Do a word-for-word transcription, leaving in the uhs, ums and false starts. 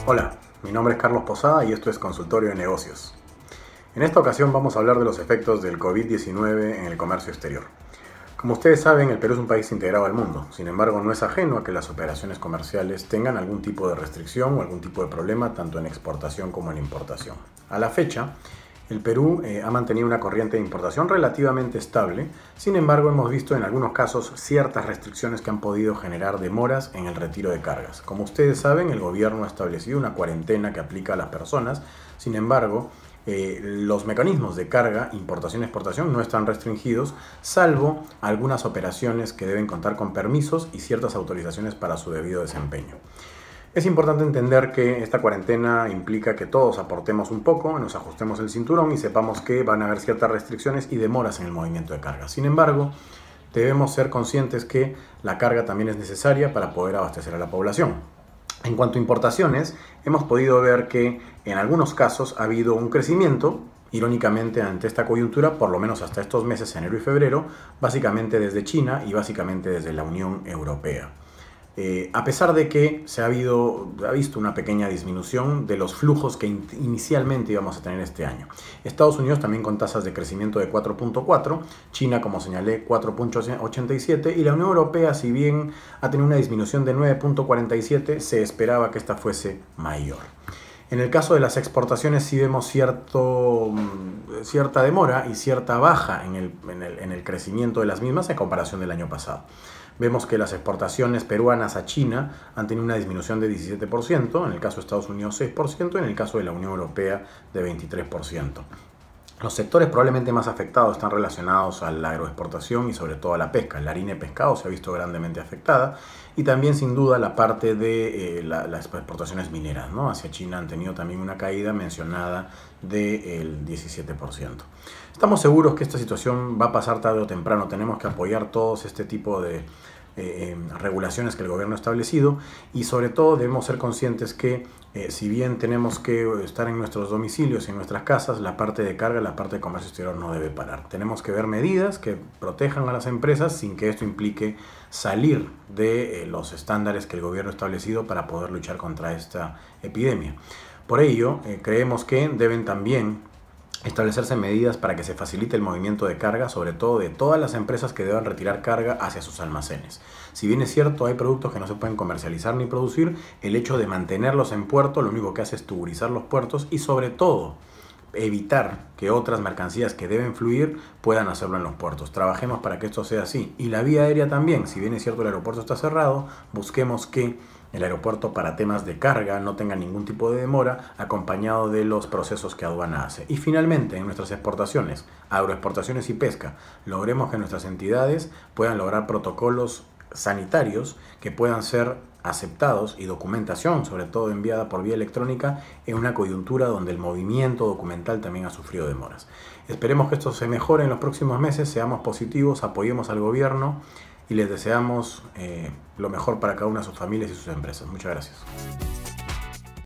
Hola, mi nombre es Carlos Posada y esto es Consultorio de Negocios. En esta ocasión vamos a hablar de los efectos del COVID diecinueve en el comercio exterior. Como ustedes saben, el Perú es un país integrado al mundo, sin embargo no es ajeno a que las operaciones comerciales tengan algún tipo de restricción o algún tipo de problema tanto en exportación como en importación. A la fecha, el Perú eh, ha mantenido una corriente de importación relativamente estable, sin embargo hemos visto en algunos casos ciertas restricciones que han podido generar demoras en el retiro de cargas. Como ustedes saben, el gobierno ha establecido una cuarentena que aplica a las personas, sin embargo eh, los mecanismos de carga, importación y exportación no están restringidos, salvo algunas operaciones que deben contar con permisos y ciertas autorizaciones para su debido desempeño. Es importante entender que esta cuarentena implica que todos aportemos un poco, nos ajustemos el cinturón y sepamos que van a haber ciertas restricciones y demoras en el movimiento de carga. Sin embargo, debemos ser conscientes que la carga también es necesaria para poder abastecer a la población. En cuanto a importaciones, hemos podido ver que en algunos casos ha habido un crecimiento, irónicamente ante esta coyuntura, por lo menos hasta estos meses, enero y febrero, básicamente desde China y básicamente desde la Unión Europea. Eh, a pesar de que se ha, habido, ha visto una pequeña disminución de los flujos que in inicialmente íbamos a tener este año. Estados Unidos también con tasas de crecimiento de cuatro punto cuatro, China, como señalé, cuatro punto ochenta y siete, y la Unión Europea, si bien ha tenido una disminución de nueve punto cuarenta y siete, se esperaba que esta fuese mayor. En el caso de las exportaciones sí vemos cierto, cierta demora y cierta baja en el, en, el, en el crecimiento de las mismas en comparación del año pasado. Vemos que las exportaciones peruanas a China han tenido una disminución de diecisiete por ciento, en el caso de Estados Unidos seis por ciento y en el caso de la Unión Europea de veintitrés por ciento. Los sectores probablemente más afectados están relacionados a la agroexportación y sobre todo a la pesca. La harina de pescado se ha visto grandemente afectada y también sin duda la parte de eh, la, las exportaciones mineras, ¿no? Hacia China han tenido también una caída mencionada del diecisiete por ciento. Estamos seguros que esta situación va a pasar tarde o temprano. Tenemos que apoyar todos este tipo de Eh, regulaciones que el gobierno ha establecido y sobre todo debemos ser conscientes que eh, si bien tenemos que estar en nuestros domicilios y en nuestras casas, la parte de carga, la parte de comercio exterior no debe parar. Tenemos que ver medidas que protejan a las empresas sin que esto implique salir de eh, los estándares que el gobierno ha establecido para poder luchar contra esta epidemia. Por ello, eh, creemos que deben también establecerse medidas para que se facilite el movimiento de carga, sobre todo de todas las empresas que deban retirar carga hacia sus almacenes. Si bien es cierto, hay productos que no se pueden comercializar ni producir, el hecho de mantenerlos en puerto lo único que hace es tuburizar los puertos y sobre todo evitar que otras mercancías que deben fluir puedan hacerlo en los puertos. Trabajemos para que esto sea así. Y la vía aérea también, si bien es cierto el aeropuerto está cerrado, busquemos que el aeropuerto para temas de carga no tenga ningún tipo de demora, acompañado de los procesos que aduana hace. Y finalmente, en nuestras exportaciones, agroexportaciones y pesca, logremos que nuestras entidades puedan lograr protocolos sanitarios que puedan ser aceptados y documentación, sobre todo enviada por vía electrónica, en una coyuntura donde el movimiento documental también ha sufrido demoras. Esperemos que esto se mejore en los próximos meses, seamos positivos, apoyemos al gobierno y les deseamos eh, lo mejor para cada una de sus familias y sus empresas. Muchas gracias.